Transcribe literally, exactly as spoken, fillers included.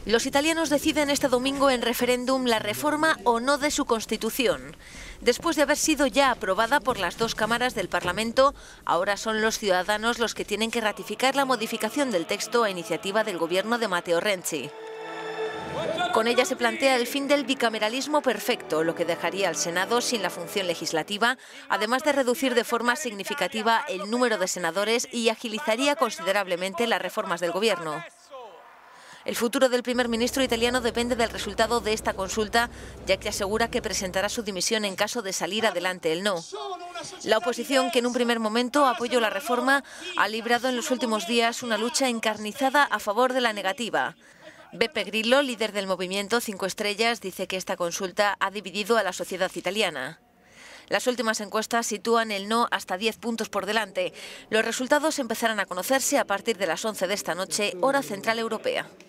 Los italianos deciden este domingo en referéndum la reforma o no de su constitución. Después de haber sido ya aprobada por las dos cámaras del Parlamento, ahora son los ciudadanos los que tienen que ratificar la modificación del texto a iniciativa del gobierno de Matteo Renzi. Con ella se plantea el fin del bicameralismo perfecto, lo que dejaría al Senado sin la función legislativa, además de reducir de forma significativa el número de senadores y agilizaría considerablemente las reformas del gobierno. El futuro del primer ministro italiano depende del resultado de esta consulta, ya que asegura que presentará su dimisión en caso de salir adelante el no. La oposición, que en un primer momento apoyó la reforma, ha librado en los últimos días una lucha encarnizada a favor de la negativa. Beppe Grillo, líder del movimiento Cinco Estrellas, dice que esta consulta ha dividido a la sociedad italiana. Las últimas encuestas sitúan el no hasta diez puntos por delante. Los resultados empezarán a conocerse a partir de las once de esta noche, hora central europea.